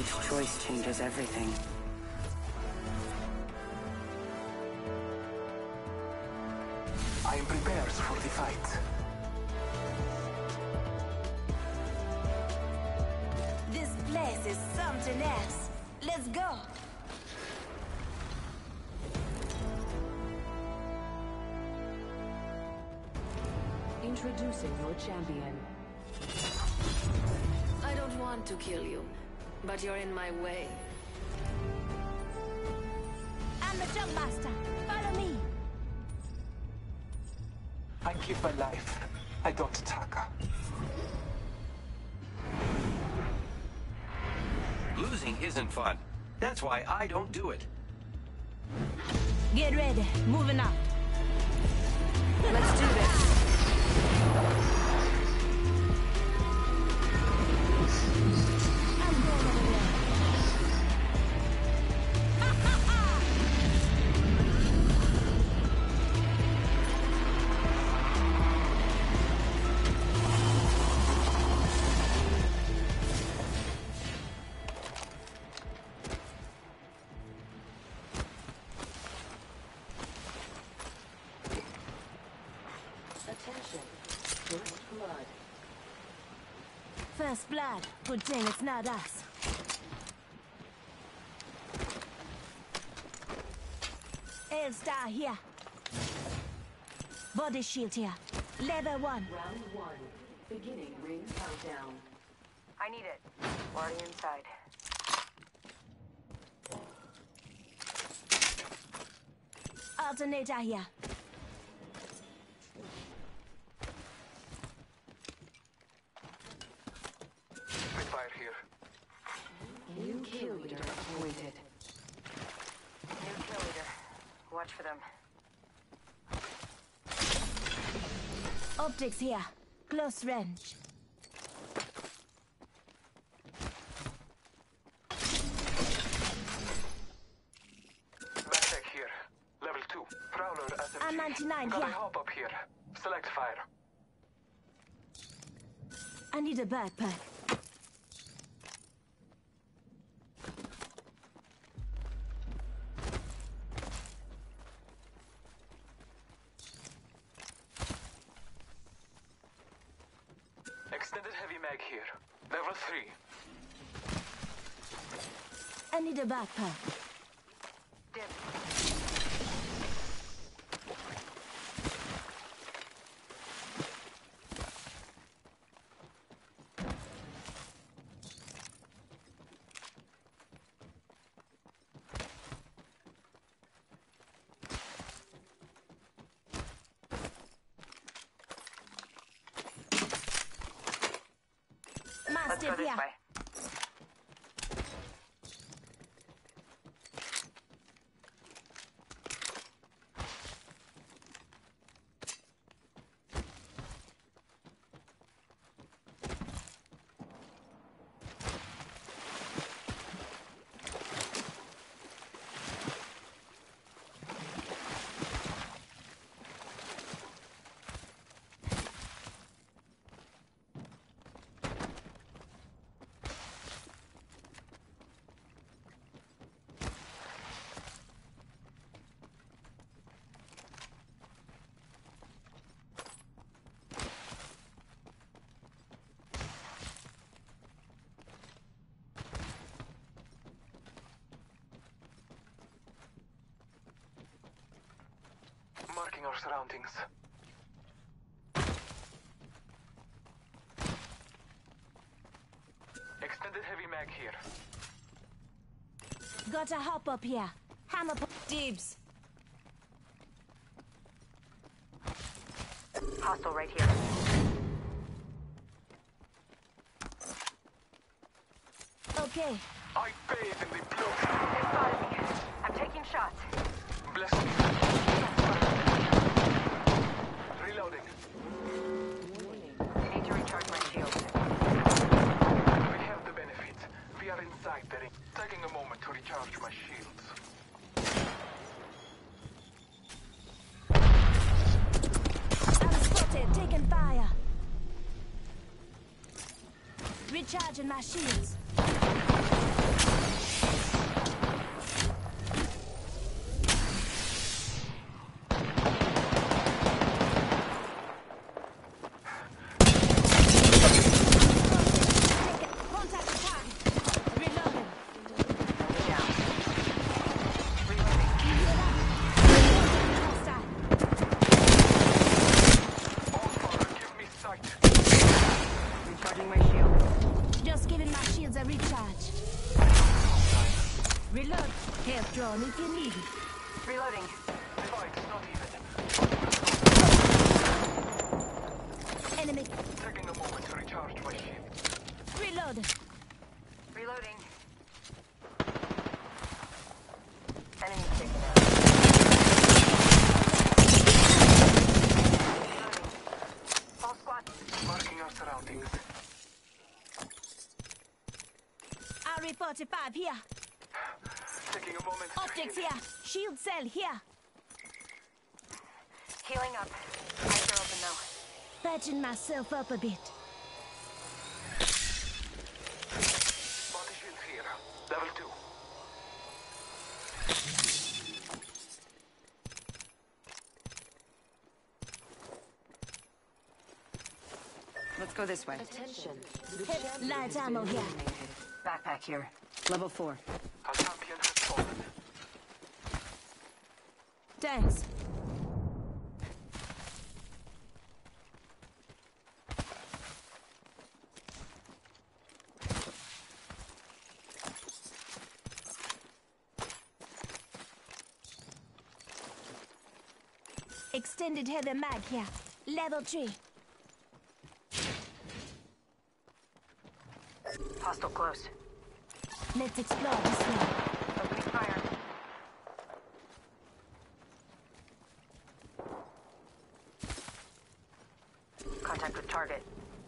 Each choice changes everything. I am prepared for the fight. This place is something else. Let's go. Introducing your champion. I don't want to kill you, but you're in my way. I'm the jump master. Follow me. I give my life. I don't attack. Losing isn't fun. That's why I don't do it. Get ready. Moving out. Let's do this. I'm going over there. Attention. First blood. First blood. Good thing it's not us. L-Star here. Body shield here. Level 1. Round 1. Beginning ring countdown. I need it. Already inside. Alternator here. Fire here. New kill leader appointed. New kill leader. Watch for them. Optics here. Close range. Backpack here. Level 2. Prowler SMG. I'm 99 Gotta here. hop up here. Select fire. I need a backpack. Extended heavy mag here. Level 3. I need a backpack. Let's go Mastiff this here. way. Marking our surroundings. Extended heavy mag here. Gotta hop up here. Hammer Deebs. Hostile right here. Okay. I bathe in the blood. They spotted me. I'm taking shots. Bless me. Reloading. I need to recharge my shield. We have the benefit. We are inside the ring. Taking a moment to recharge my shields. I'm spotted. Taking fire. Recharging my shields. health drone if you need it. Reloading. Fight's not even. Enemy. Taking a moment to recharge my shield. Reload. Reloading. Enemy taken out. Reloading. All squad. Marking our surroundings. RE-45 here. Taking a moment to Optics heal. here. Shield cell here. Healing up. Eyes are open though. Patching myself up a bit. Body shield here. Level 2. Let's go this way. Attention. Light ammo here. Backpack here. Level 4. Our champion has fallen. Thanks. Extended heavy mag here. Level 3. Hostile close. Let's explore this way. Opening fire. Contact with target.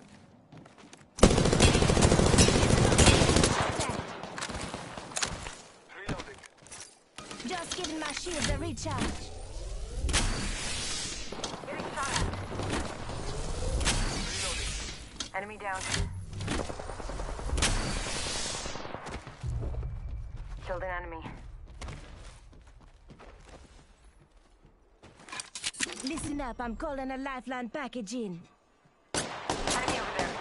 Reloading. Just giving my shield a recharge. Getting shot at. Reloading. Enemy down. Killed an enemy. Listen up, I'm calling a lifeline package in. Enemy over there.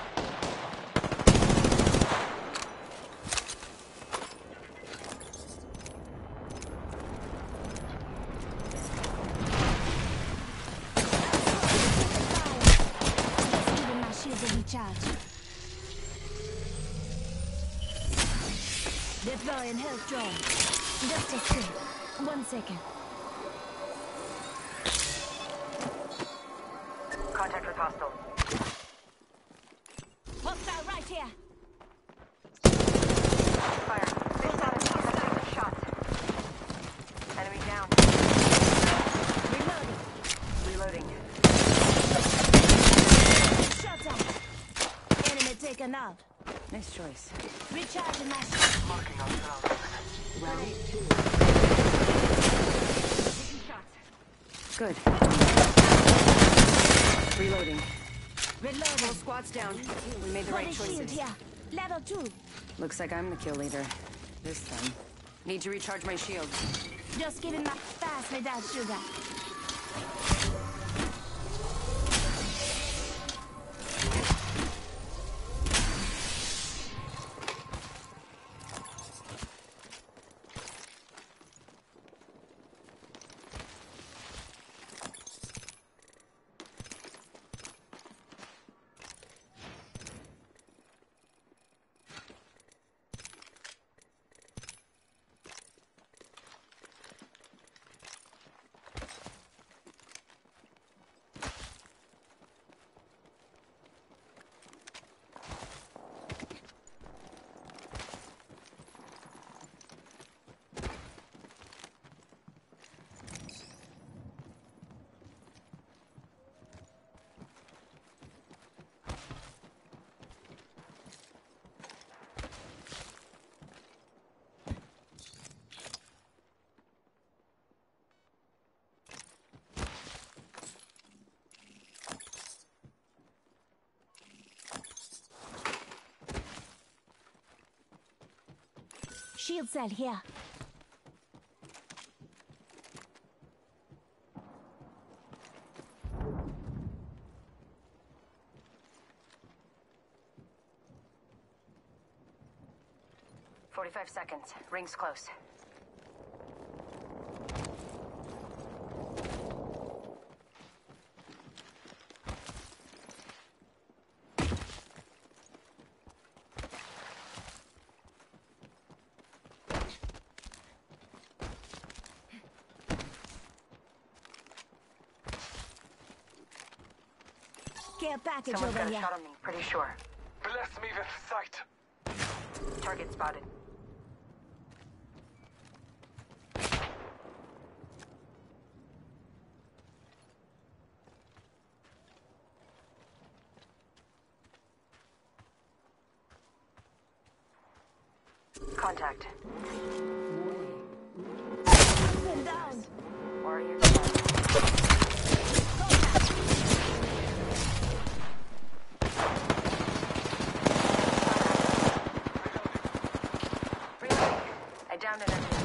Just giving my shield a recharge. Deploying health drone. Just a sec. 1 second. Contact with hostile. Hostile right here. Fire. They shot at me. I'm taking shots. Enemy down. Reloading. Reloading. Shut up. Enemy taken out. Nice choice. Recharging my shield. Marking our surroundings. Round 2. Taking shots. Good. Reloading. Reloading. Squad's down. We made the right Body shield choices. here. Level 2. Looks like I'm the kill leader. This time. Need to recharge my shield. Just giving my pass me that sugar. Shield cell here. "45 seconds. Ring's close. care package Someone's over got a here. shot on me, pretty sure. Bless me with sight. Target spotted. Contact. Been down. Warrior. Reloading. I downed an enemy.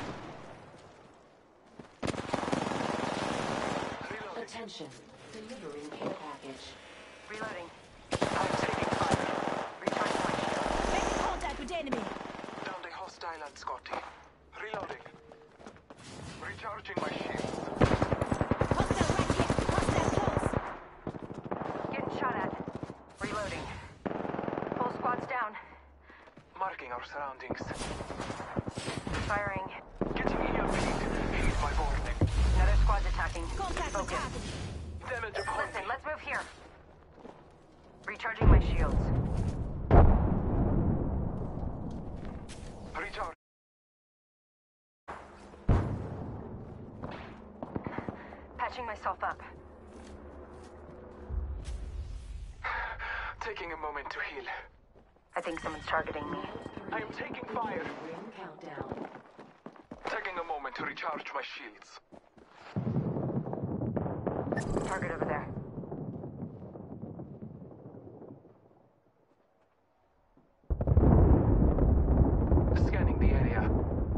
Attention. Delivering care package. Reloading. I'm taking fire. Recharging my shield. Make contact with enemy. Downed a hostile at Scotty. Reloading. Recharging my shields. Hostile right here. Hostile close. Getting shot at. Reloading. Whole squad's down. Marking our surroundings. Firing. Getting EMP'd. Heed my warning. Another squad's attacking. Contact with Focus. target. Damage upon Listen, me. let's move here. Recharging my shields. Recharge. Patching myself up. Taking a moment to heal. I think someone's targeting me. I am taking fire. Ring countdown. Taking a moment to recharge my shields. Target over there. Scanning the area.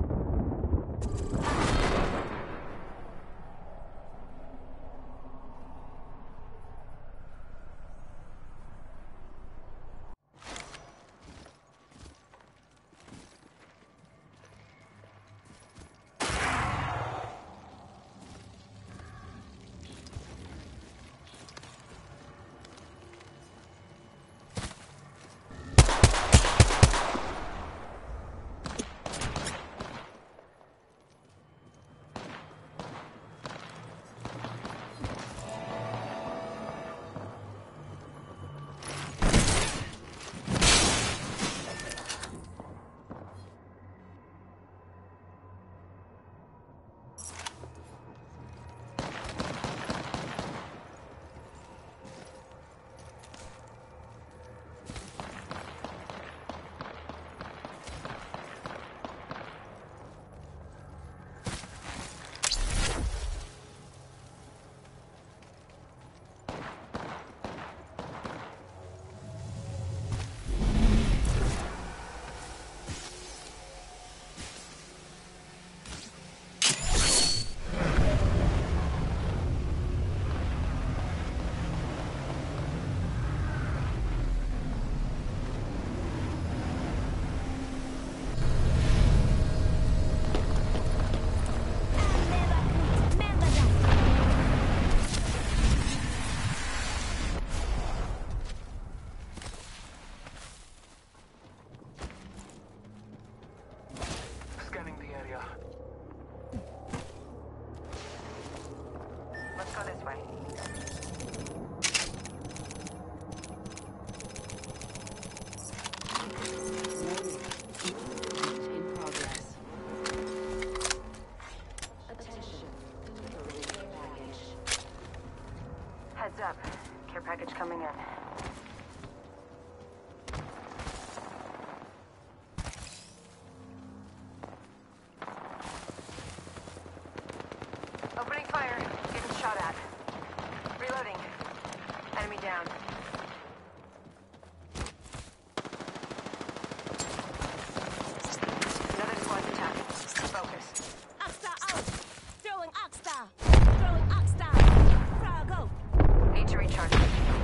Scanning the area. Let's go this way. In progress. Attention. Delivering care package. Heads up. Care package coming in. Opening fire. Getting shot at. Reloading. Enemy down. Another squad's attacking. Focus. Oxstar out. Throwing Oxstar. Throwing Oxstar. Frog go. Need to recharge my shields.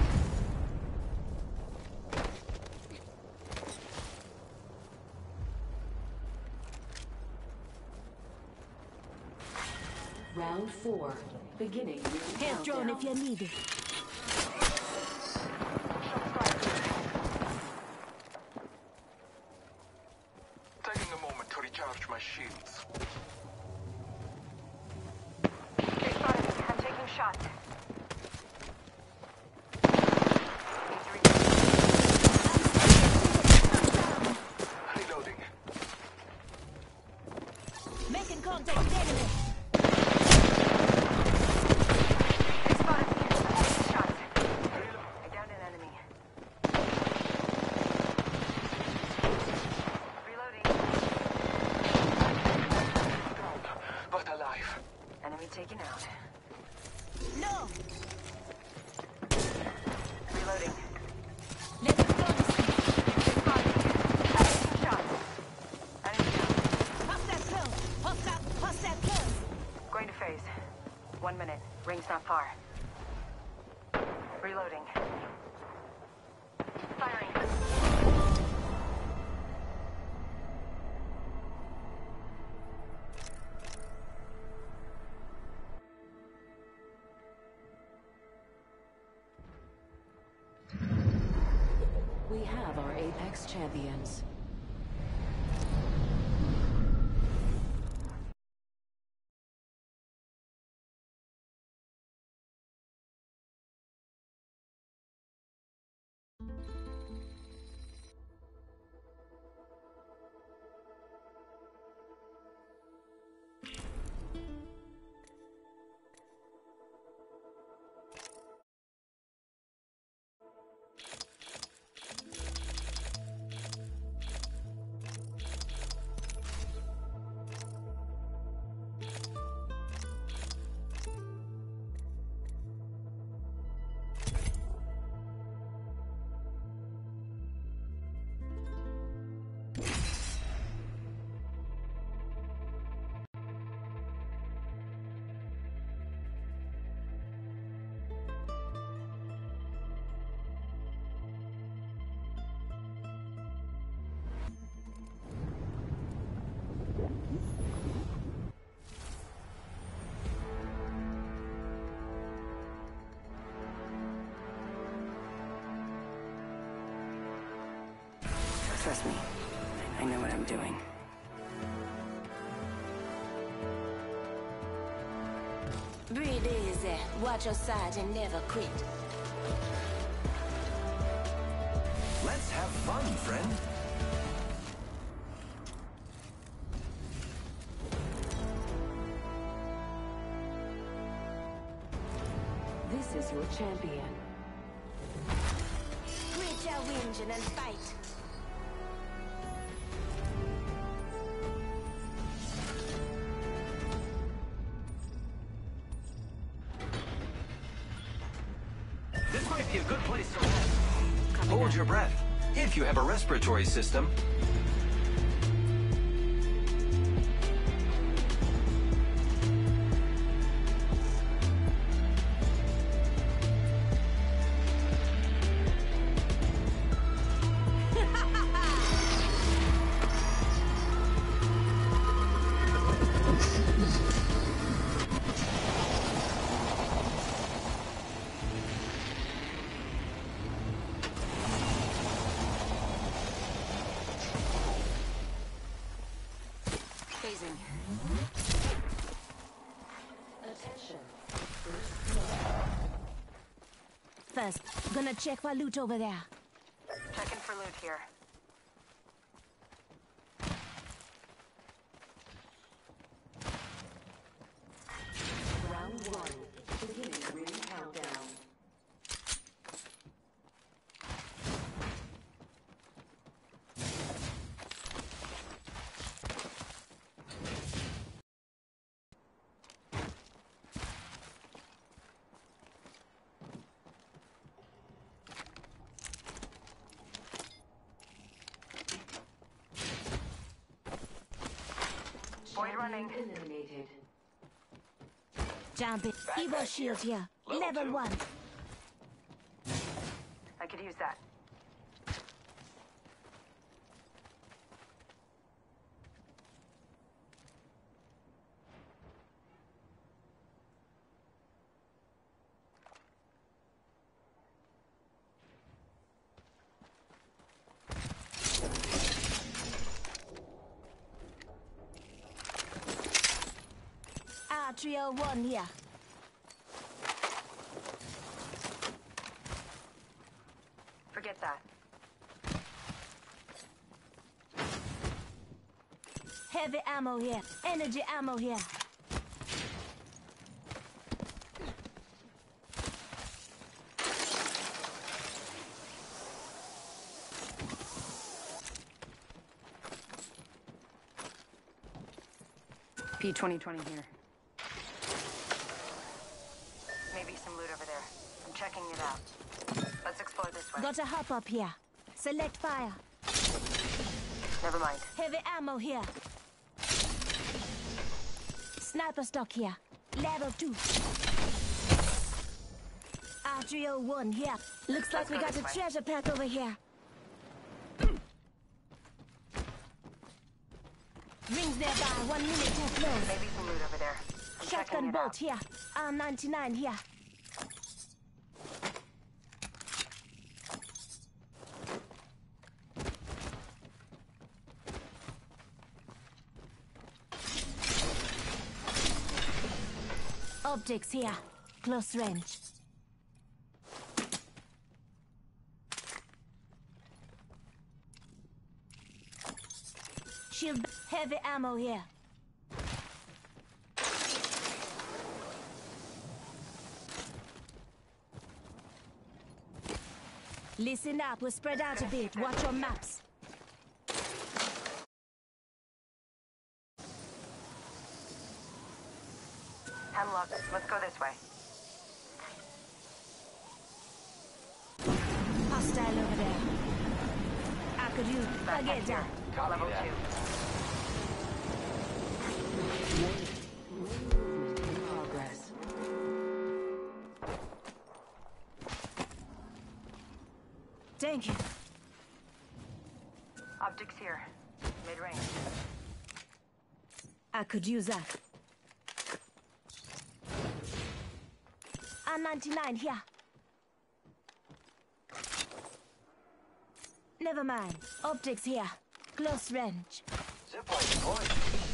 Round 4. Beginning ring Hand drone if countdown. you need it. Taking a moment to recharge my shields. They spotted me. I'm taking shots. contact with enemy. They spotted me. I'm taking shots. I downed an enemy. Reloading. Down, but alive. Enemy taken out. No! Reloading. Let's go this way. They spotted me. I'm taking shots. Enemy down. Hostile close! Hostile close! Going to phase. 1 minute. Ring's not far. Reloading. Firing. We have our Apex champions. Trust me. I know what I'm doing. Breathe easy. Watch your side and never quit. Let's have fun, friend. This is your champion. Quit your whinging and fight. This might be a good place to rest. Hold your breath. If you have a respiratory system. Phasing. Attention. First, gonna check for loot over there. Checking for loot here. Round 1. Beginning ring countdown. Void running. Eliminated. Jump it. Evo shield here. Level 1. I could use that. R301 here. Forget that. Heavy ammo here. Energy ammo here. P2020 here. Maybe some loot over there. I'm checking it out. Let's explore this way. Got a hop up here. Select fire. Never mind. Heavy ammo here. Sniper stock here. Level 2. R301 here. Looks like we got a treasure pack over here. Rings nearby. 1 minute to close. Maybe some loot over there. I'm checking Shotgun it bolt out. here. R99 here. Optics here. Close range. Shield. Heavy ammo here. Listen up, we're spread out a bit. Watch your maps. Hemlock, let's go this way. Hostile over there. I could use Back again. here. Level 2. Progress. Thank you. Optics here. Mid-range. I could use that. R99 here. Never mind. Optics here. Close range. Zipline deployed.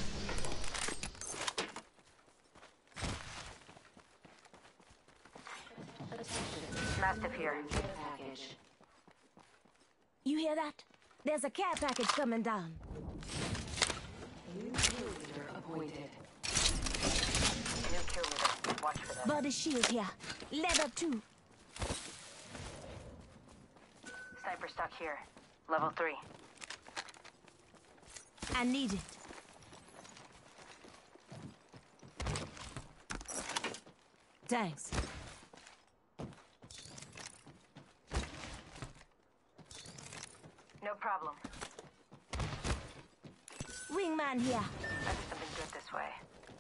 Mastiff here. Package. You hear that? There's a care package coming down. New kill leader appointed. New kill leader. Watch for them. Body shield here. Level 2. Sniper stock here. Level 3. I need it. Thanks. No problem. Wingman here. I'll do something good this way.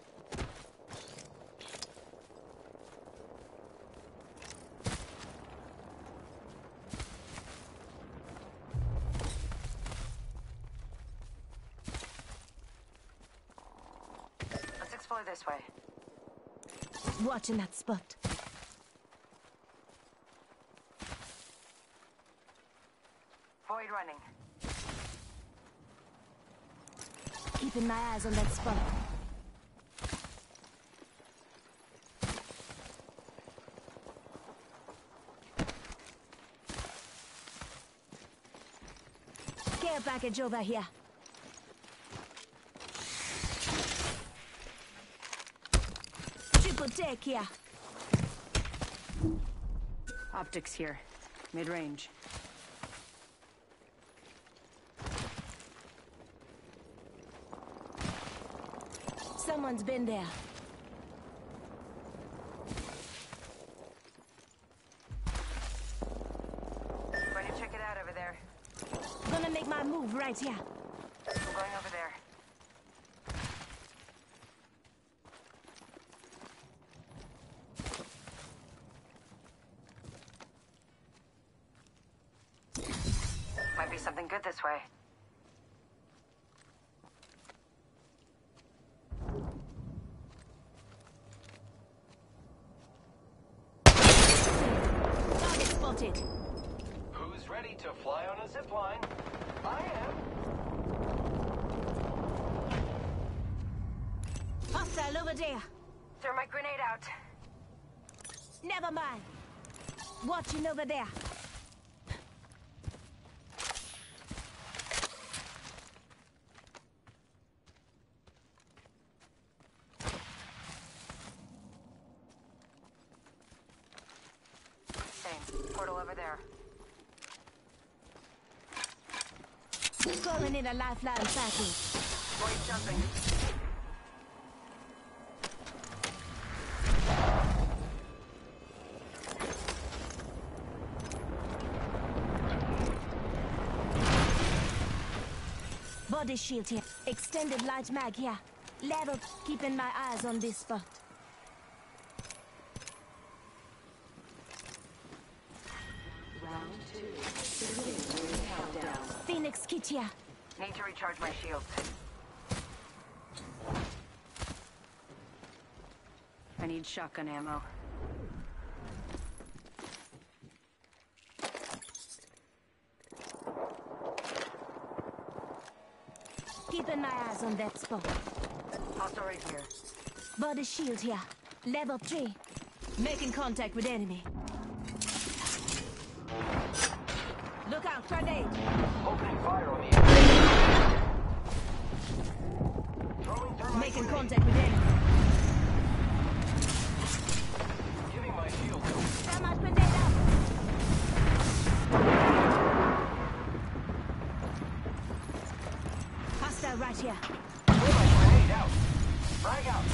Let's explore this way. Watching that spot. Void running. Keeping my eyes on that spot. Care package over here. Triple take here. Optics here. Mid-range. Someone's been there. Going to check it out over there. Gonna make my move right here. I'm going over there. Might be something good this way. Target spotted. Who's ready to fly on a zipline? I am. Hostile over there. Throw my grenade out. Never mind. Watching over there. over there. Calling in a lifeline package. Void jumping. Body shield here. Extended light mag here. Level. Keeping my eyes on this spot. Round 2. Beginning ring countdown. Phoenix kit here. Need to recharge my shields. I need shotgun ammo. Keeping my eyes on that spot. Hostile right here. Body shield here. Level 3. Making contact with enemy. Look out, grenade. Opening fire on the enemy. Throwing thermite Making grenade. contact with enemy. Giving my shield to. Thermite grenade out. Hostile right here. Thermite grenade out. Frag out.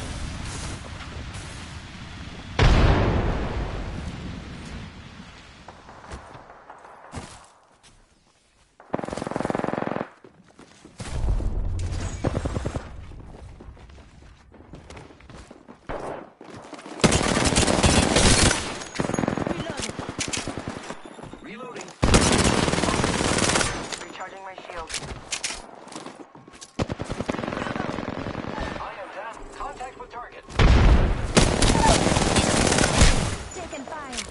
Reloading. Recharging my shields. I am down. Contact with target. Taking fire.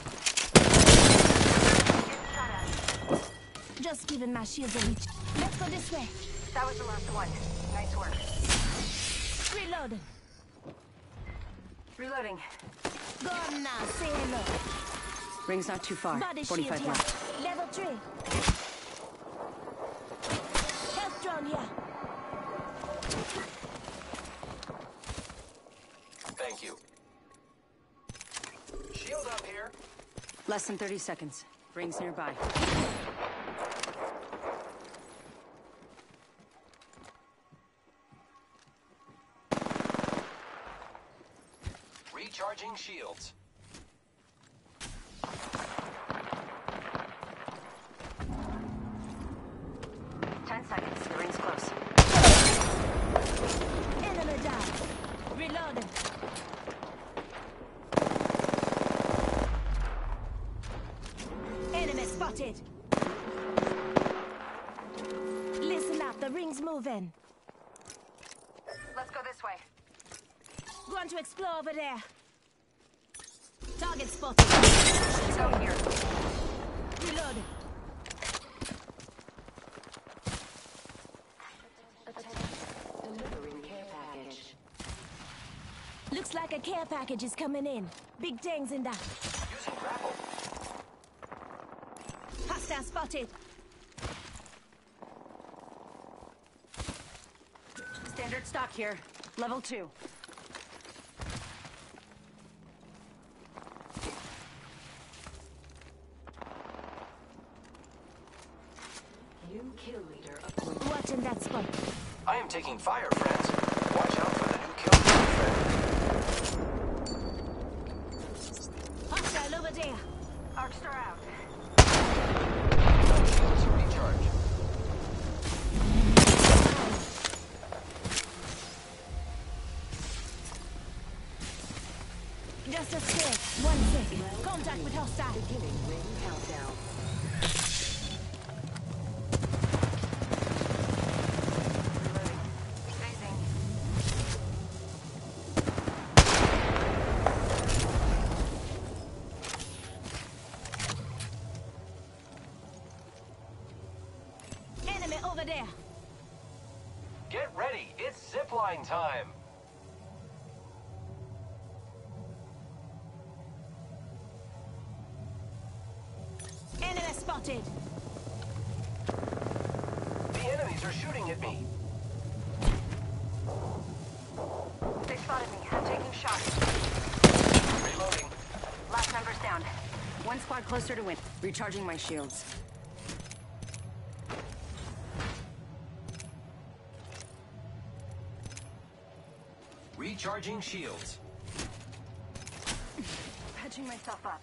Getting shot at. Just giving my shields a reach. Let's go this way. That was the last one. Nice work. Reloading. Reloading. Go on now. Say hello. Ring's not too far. Body shield 45 here. left. Level 3. Health drone here. Thank you. Shield up here. Less than 30 seconds. Ring's nearby. Recharging shields. Seconds. The ring's close. Enemy down. Reloading. Enemy spotted. Listen up, the ring's moving. Let's go this way. Going to explore over there. Target spotted. Let's go here. Reloading. Delivering care package. Looks like a care package is coming in. Big things in that. Using grapple. Hostile spotted. Standard stock here. Level 2. New kill leader appointed. Watching that spot. I am taking fire, friends. Watch out for the new kill friend. Hostile over there. Arcstar out. Shields to recharge. Just a sec. 1 sec. Contact with hostile. Beginning ring countdown. Reloading. Phasing. Enemy over there. Get ready. It's zipline time. Enemy spotted. The enemies are shooting at me. They spotted me. I'm taking shots. Reloading. Last member's down. One squad closer to win. Recharging my shields. Recharging shields. Patching myself up.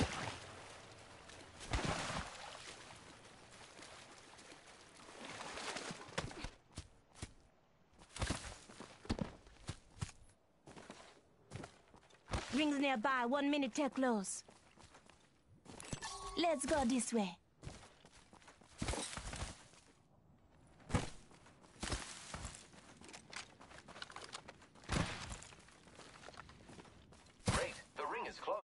Rings nearby, 1 minute till close. Let's go this way. Great. The ring is close.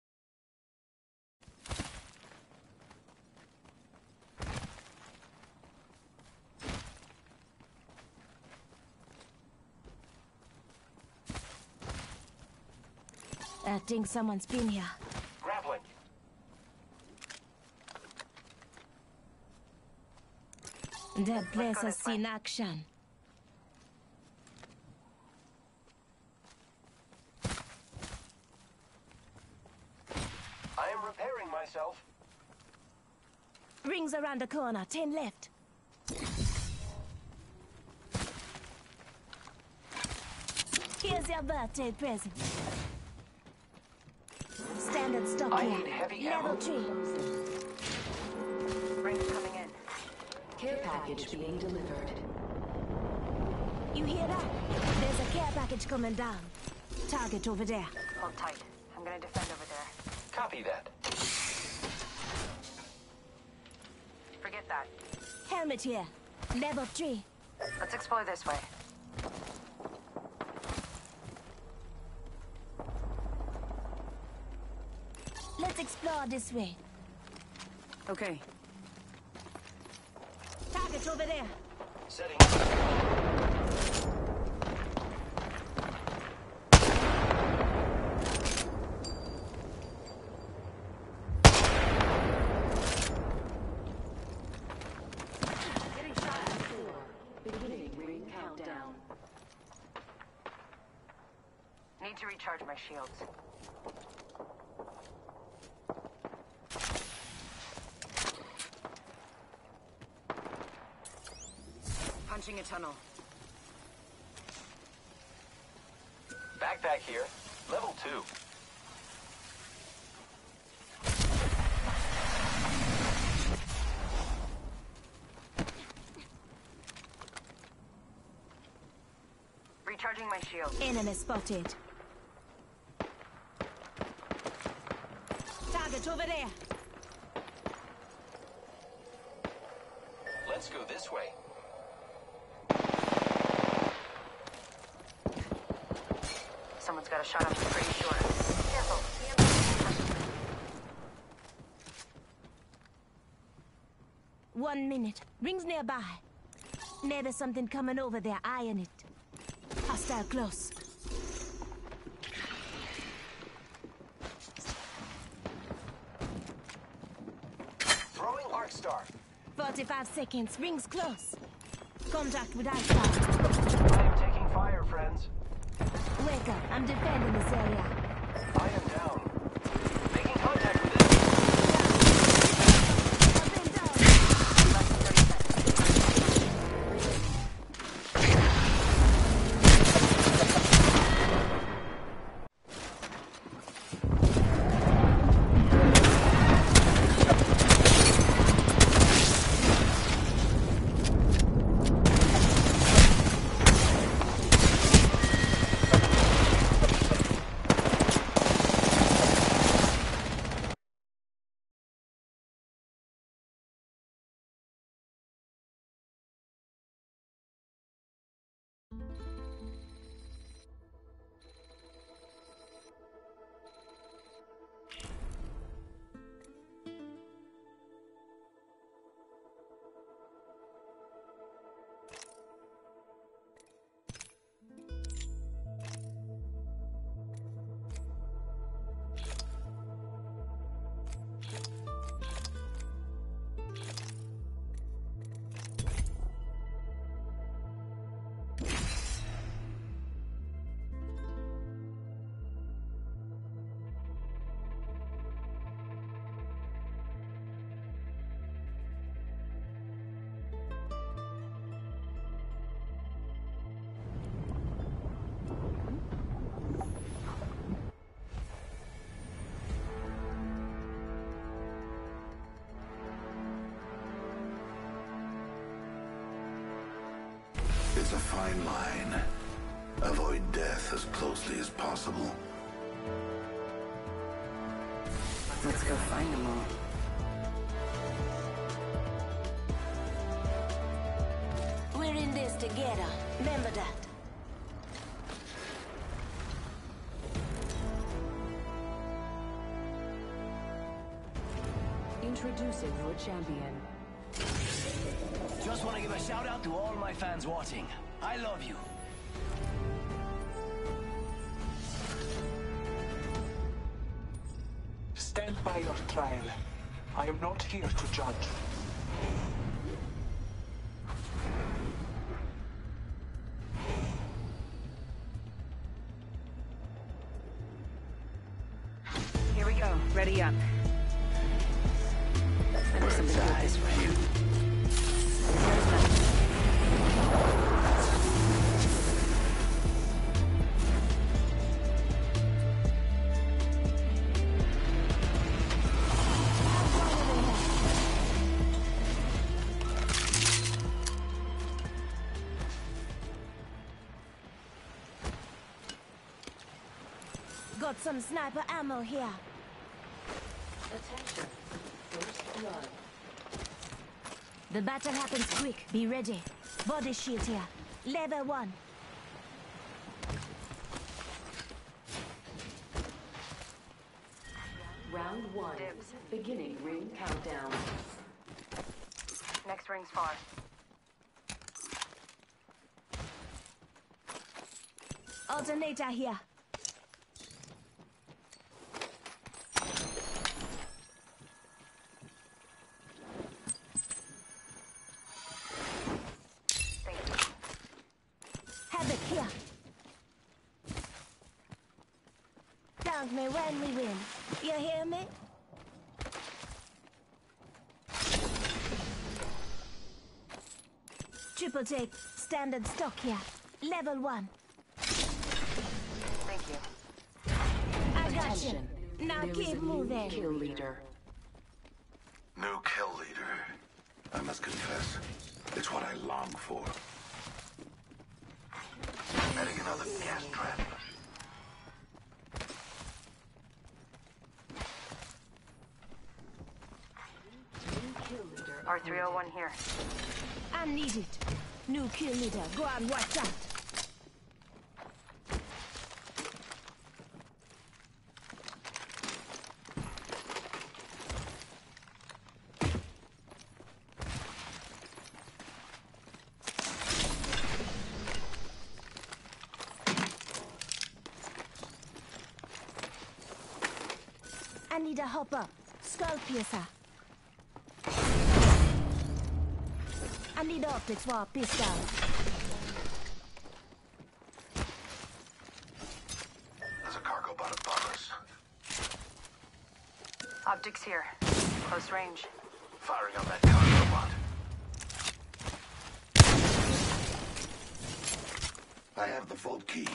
I think someone's been here. Grappling. That place has seen action. I am repairing myself. Rings around the corner, 10 left. Here's your birthday present. Standard stock I here. need heavy Level ammo. 3. Rings coming in. Care package being delivered. You hear that? There's a care package coming down. Target over there. Hold tight. I'm gonna defend over there. Copy that. Forget that. Helmet here. Level 3. Let's explore this way. Let's explore this way. Okay. Target over there. Setting. Getting shot at 4. Beginning ring countdown. Need to recharge my shields. Punching a tunnel. Backpack here. Level 2. Recharging my shields. Enemy spotted. Target over there. Let's go this way. Someone's got a shot up pretty short. Careful. 1 minute. Rings nearby. Maybe something coming over there, eyeing it. Hostile close. Throwing Arc Star. 45 seconds. Rings close. Contact with Alpha. I am taking fire, friends. Wake up. I'm defending this area. I am down. Making contact with this. I've been down. Less than 30 seconds. It's a fine line. Avoid death as closely as possible. Let's go find them all. We're in this together. Remember that. Introducing your champion. Just want to give a shout out to all my fans watching. I love you. Stand by your trial. I am not here to judge. Here we go. Ready up. I know something good this way. There's nothing. Got some sniper ammo here. Attention. First blood. The battle happens quick. Be ready. Body shield here. Level 1. Round 1. Beginning ring countdown. Next ring's far. Alternator here. Havoc here. Thank me when we win. You hear me? Triple take. Standard stock here. Level 1. Thank you. I got you. Attention. Now There is keep a new moving. kill leader. New kill leader. I must confess, it's what I long for. Adding another gas trap. New kill leader. R301 here. I need it. New kill leader. Go on, watch out. I need a hopper. Skull piercer. I need optics for a pistol. There's a cargo bot above us. Optics here. Close range. Firing on that cargo bot. I have the vault key.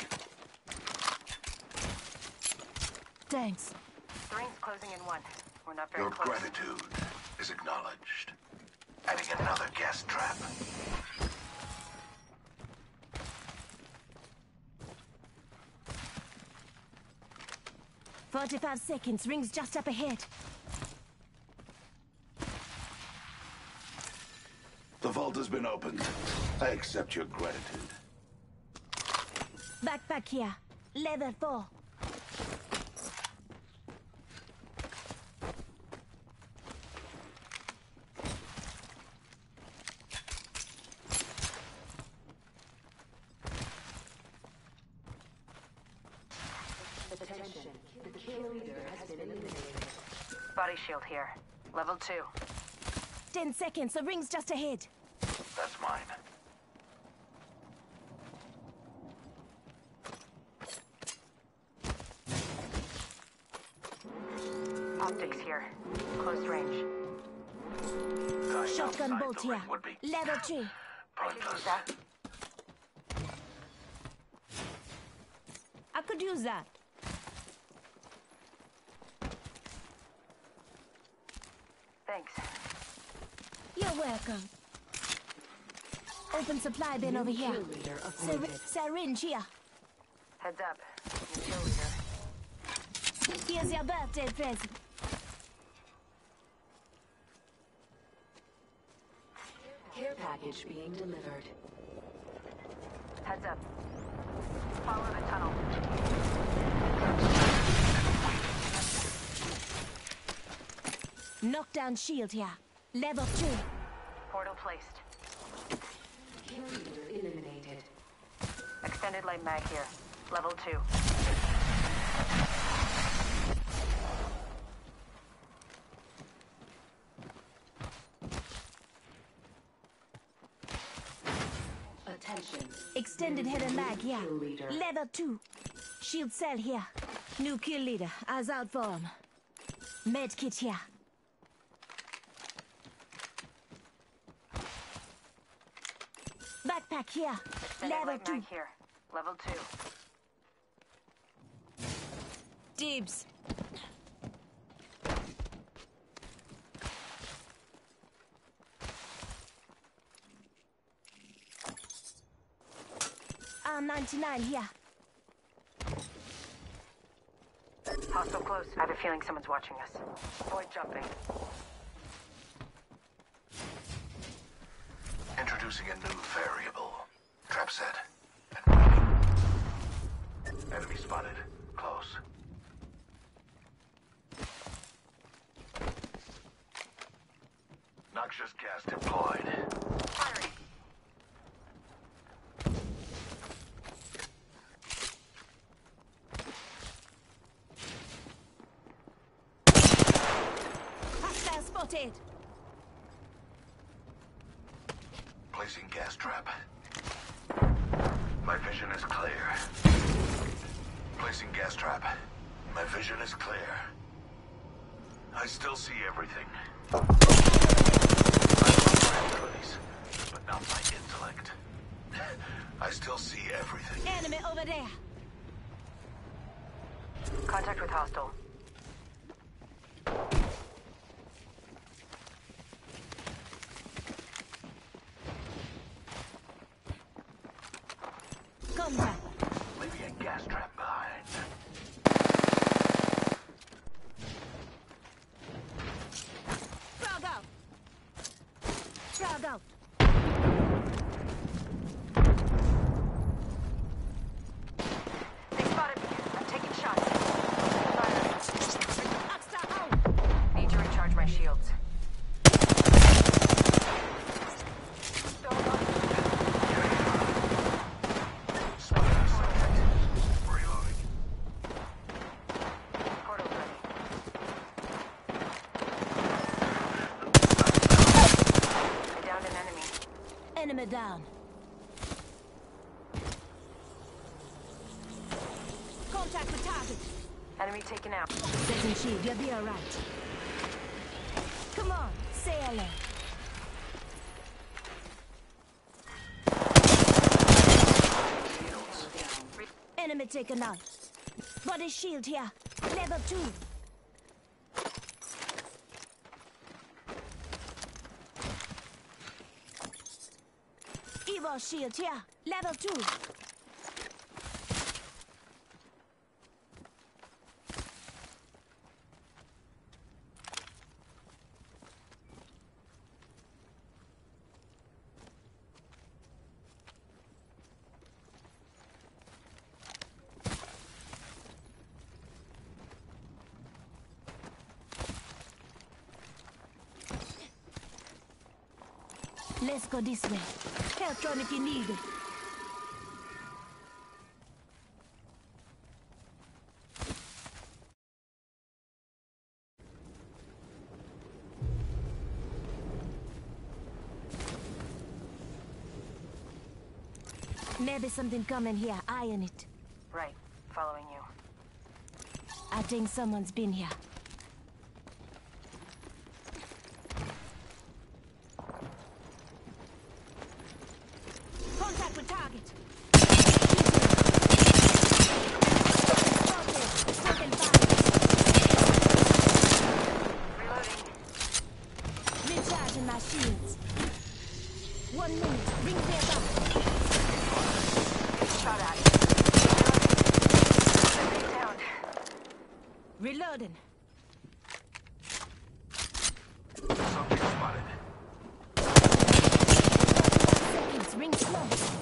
Thanks. The ring's closing in 1. We're not very Your close. gratitude is acknowledged. Adding another gas trap. 45 seconds. Ring's just up ahead. The vault has been opened. I accept your gratitude. Backpack here. Level 4. Attention. The kill leader has been eliminated. Body shield here. Level 2. 10 seconds. The ring's just ahead. That's mine. Optics here. Close range. Dying Shotgun outside bolt the here. ring would be Level 3. Use pointless. that. I could use that. Thanks. You're welcome. Open supply bin over here. Kill leader appointed. Syringe here. Heads up. New kill leader. Here's your birthday present. Care package being delivered. Heads up. Follow the tunnel. Knockdown shield here. Level 2. Portal placed. Kill leader eliminated. Extended light mag here. Level 2. Attention. Extended header mag here. Kill leader. Level 2. Shield cell here. New kill leader. Eyes out for him. Med kit here. Backpack here. Extended Level light 2. mag here. Level 2. Dibs. R99 here. Hostile close. I have a feeling someone's watching us. Avoid jumping. Introducing a new variable. Trap set. And waiting. Enemy spotted. Close. Noxious gas deployed. Firing. Hostile spotted. Placing gas trap. My vision is clear. Placing gas trap. My vision is clear. I still see everything. I love my abilities, but not my intellect. I still see everything. Enemy over there. Contact with hostile. Contact. Leaving a gas trap behind. Frog out. Frog out. They spotted me. I'm taking shots. Firing. Hostile out. Need to recharge my shields. Spotted subject. Reloading. Portal ready. I downed an enemy. Enemy down. Contact with target. Enemy taken out. Setting shield. You'll be alright. Come on. Say hello. Enemy taken out. Body shield here. Level 2. Evo shield here. Level 2. Let's go this way. Help drone if you need it. Maybe something coming here. Eye on it. Right. Following you. I think someone's been here. Contact with target. Taken fire. Reloading. Recharging my shields. 1 minute. Rings nearby. Reloading. Something spotted. Seconds. Ring close.